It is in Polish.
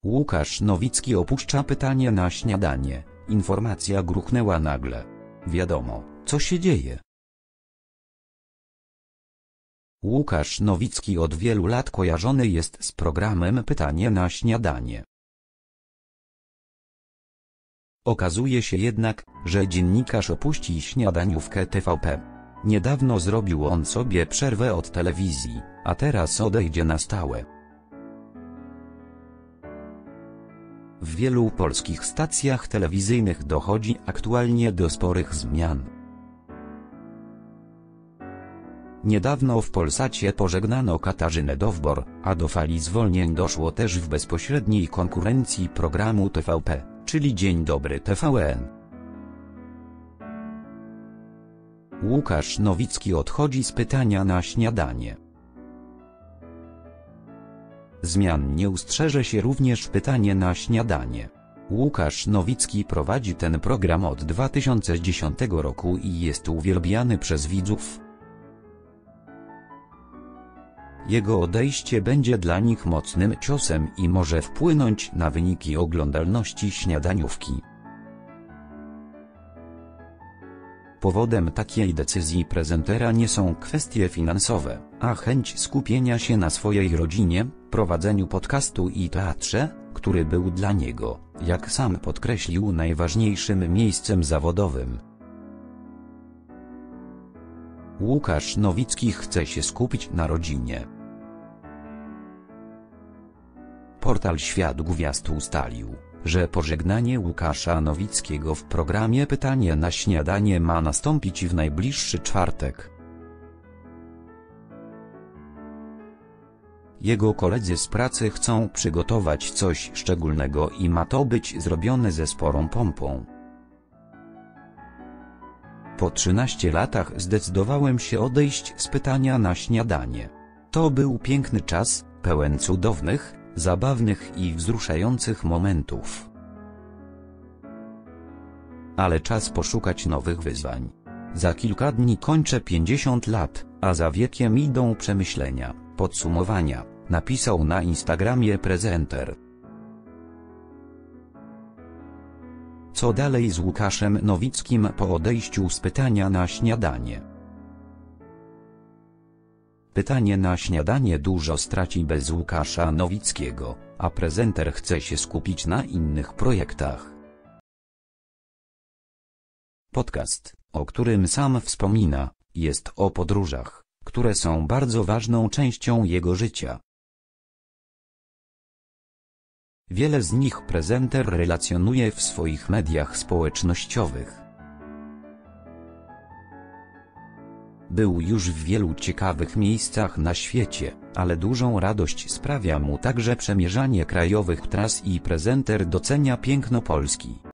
Łukasz Nowicki opuszcza pytanie na śniadanie. Informacja gruchnęła nagle. Wiadomo, co się dzieje. Łukasz Nowicki od wielu lat kojarzony jest z programem Pytanie na śniadanie. Okazuje się jednak, że dziennikarz opuści śniadaniówkę TVP. Niedawno zrobił on sobie przerwę od telewizji, a teraz odejdzie na stałe. W wielu polskich stacjach telewizyjnych dochodzi aktualnie do sporych zmian. Niedawno w Polsacie pożegnano Katarzynę Dowbor, a do fali zwolnień doszło też w bezpośredniej konkurencji programu TVP, czyli Dzień Dobry TVN. Łukasz Nowicki odchodzi z pytania na śniadanie. Zmian nie ustrzeże się również pytanie na śniadanie. Łukasz Nowicki prowadzi ten program od 2010 roku i jest uwielbiany przez widzów. Jego odejście będzie dla nich mocnym ciosem i może wpłynąć na wyniki oglądalności śniadaniówki. Powodem takiej decyzji prezentera nie są kwestie finansowe, a chęć skupienia się na swojej rodzinie, prowadzeniu podcastu i teatrze, który był dla niego, jak sam podkreślił, najważniejszym miejscem zawodowym. Łukasz Nowicki chce się skupić na rodzinie. Portal Świat Gwiazd ustalił, że pożegnanie Łukasza Nowickiego w programie Pytanie na śniadanie ma nastąpić w najbliższy czwartek. Jego koledzy z pracy chcą przygotować coś szczególnego i ma to być zrobione ze sporą pompą. Po 13 latach zdecydowałem się odejść z pytania na śniadanie. To był piękny czas, pełen cudownych, zabawnych i wzruszających momentów. Ale czas poszukać nowych wyzwań. Za kilka dni kończę 50 lat, a za wiekiem idą przemyślenia, podsumowania, napisał na Instagramie prezenter. Co dalej z Łukaszem Nowickim po odejściu z pytania na śniadanie? Pytanie na śniadanie dużo straci bez Łukasza Nowickiego, a prezenter chce się skupić na innych projektach. Podcast, o którym sam wspomina, jest o podróżach, które są bardzo ważną częścią jego życia. Wiele z nich prezenter relacjonuje w swoich mediach społecznościowych. Był już w wielu ciekawych miejscach na świecie, ale dużą radość sprawia mu także przemierzanie krajowych tras i prezenter docenia piękno Polski.